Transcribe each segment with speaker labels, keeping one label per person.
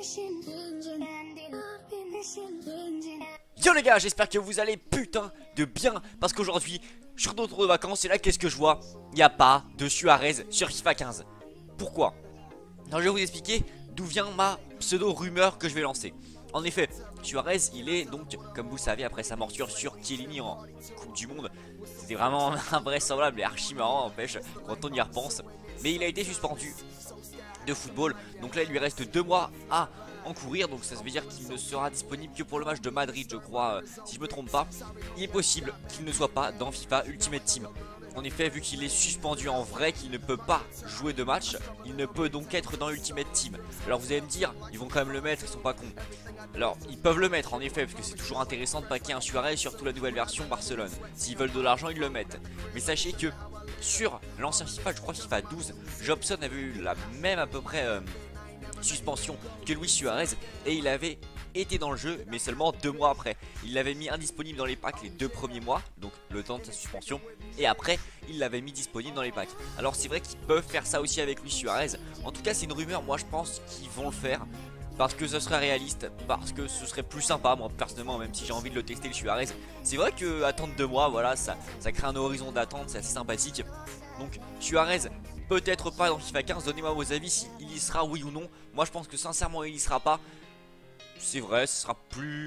Speaker 1: Yo les gars, j'espère que vous allez putain de bien. Parce qu'aujourd'hui, je suis retour de vacances et là qu'est-ce que je vois? Il n'y a pas de Suarez sur FIFA 15. Pourquoi? Alors je vais vous expliquer d'où vient ma pseudo rumeur que je vais lancer. En effet, Suarez il est donc, comme vous le savez, après sa morsure sur Chiellini en Coupe du Monde. C'était vraiment invraisemblable et archi marrant, n'empêche, quand on y repense. Mais il a été suspendu de football, donc là il lui reste 2 mois à encourir, donc ça veut dire qu'il ne sera disponible que pour le match de Madrid, je crois, si je me trompe pas. Il est possible qu'il ne soit pas dans FIFA Ultimate Team. En effet, vu qu'il est suspendu en vrai, qu'il ne peut pas jouer de match, il ne peut donc être dans Ultimate Team. Alors vous allez me dire, ils vont quand même le mettre, ils sont pas cons. Alors ils peuvent le mettre en effet, parce que c'est toujours intéressant de paquer un Suarez, surtout la nouvelle version Barcelone. S'ils veulent de l'argent, ils le mettent. Mais sachez que sur l'ancien FIFA, je crois FIFA 12, Jobson avait eu la même à peu près suspension que Luis Suarez et il avait été dans le jeu mais seulement 2 mois après. Il l'avait mis indisponible dans les packs les 2 premiers mois, donc le temps de sa suspension, et après il l'avait mis disponible dans les packs. Alors c'est vrai qu'ils peuvent faire ça aussi avec Luis Suarez. En tout cas c'est une rumeur, moi je pense qu'ils vont le faire parce que ce serait réaliste, parce que ce serait plus sympa, moi personnellement, même si j'ai envie de le tester le Suarez. C'est vrai que attendre 2 mois, voilà, ça crée un horizon d'attente, c'est assez sympathique. Donc Suarez, peut-être pas dans FIFA 15, donnez-moi vos avis si il y sera oui ou non. Moi je pense que sincèrement il y sera pas. C'est vrai, ce sera plus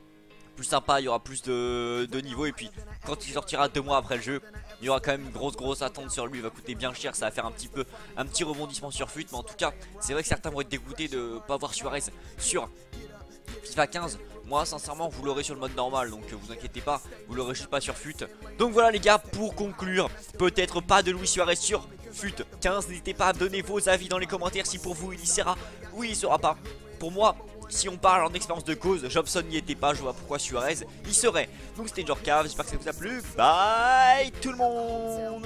Speaker 1: sympa, il y aura plus de niveau. Et puis quand il sortira 2 mois après le jeu, il y aura quand même une grosse attente sur lui. Il va coûter bien cher, ça va faire un petit rebondissement sur FUT. Mais en tout cas c'est vrai que certains vont être dégoûtés de pas voir Suarez sur FIFA 15. Moi sincèrement vous l'aurez sur le mode normal, donc vous inquiétez pas, vous l'aurez pas sur FUT. Donc voilà les gars, pour conclure, peut-être pas de Luis Suarez sur FUT 15. N'hésitez pas à donner vos avis dans les commentaires si pour vous il y sera ou il y sera pas. Pour moi, si on parle en expérience de cause, Jobson n'y était pas, je vois pourquoi Suarez y serait. Donc c'était Jorkav, j'espère que ça vous a plu. Bye tout le monde.